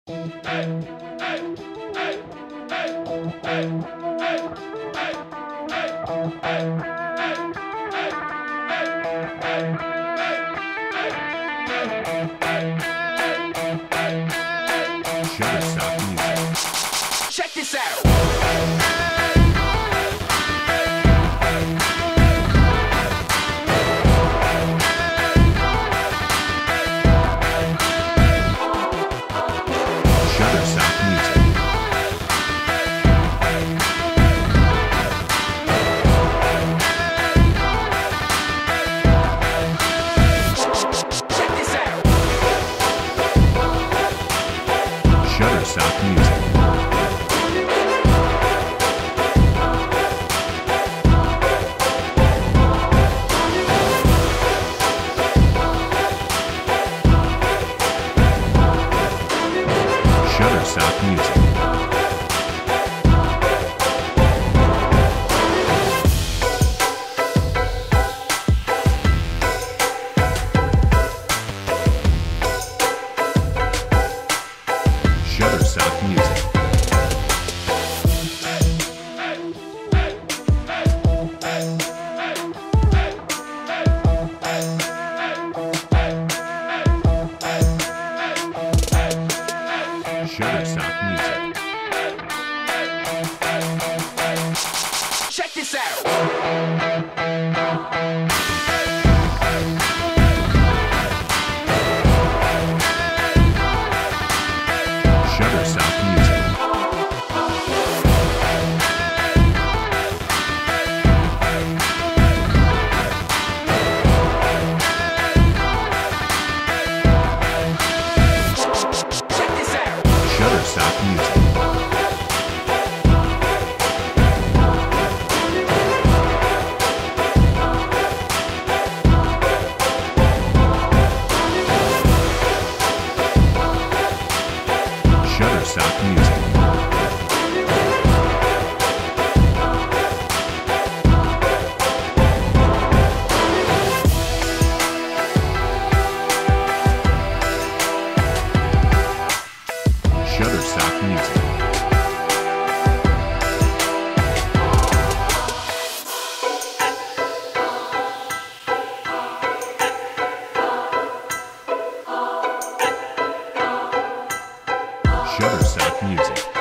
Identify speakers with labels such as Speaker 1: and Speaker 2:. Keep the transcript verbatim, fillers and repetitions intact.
Speaker 1: Shutterstock Music.
Speaker 2: Check this out.
Speaker 1: Shutterstock Music.
Speaker 2: Check this out.
Speaker 1: Shutterstock Music. Shutterstock Music. Shutterstock Music. Shutterstock Music.
Speaker 2: Check this out.
Speaker 1: Shutterstock Music.
Speaker 2: Check this out.
Speaker 1: Shutterstock Music. Shutterstock Music. Shutterstock Music. Shutterstock Music.